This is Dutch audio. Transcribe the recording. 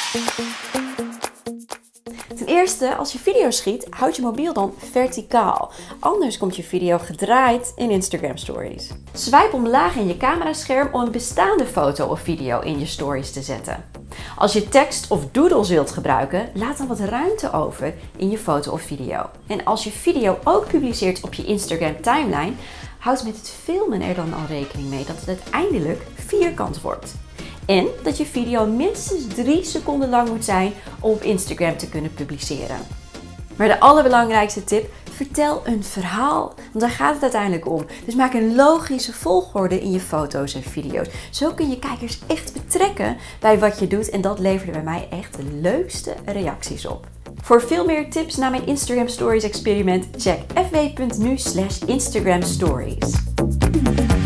Ten eerste, als je video schiet, houd je mobiel dan verticaal. Anders komt je video gedraaid in Instagram Stories. Swipe omlaag in je camerascherm om een bestaande foto of video in je stories te zetten. Als je tekst of doodles wilt gebruiken, laat dan wat ruimte over in je foto of video. En als je video ook publiceert op je Instagram timeline, houd met het filmen er dan al rekening mee dat het uiteindelijk vierkant wordt. En dat je video minstens 3 seconden lang moet zijn om op Instagram te kunnen publiceren. Maar de allerbelangrijkste tip, vertel een verhaal. Want daar gaat het uiteindelijk om. Dus maak een logische volgorde in je foto's en video's. Zo kun je kijkers echt betrekken bij wat je doet. En dat leverde bij mij echt de leukste reacties op. Voor veel meer tips naar mijn Instagram Stories experiment, check fw.nu/Instagram Stories.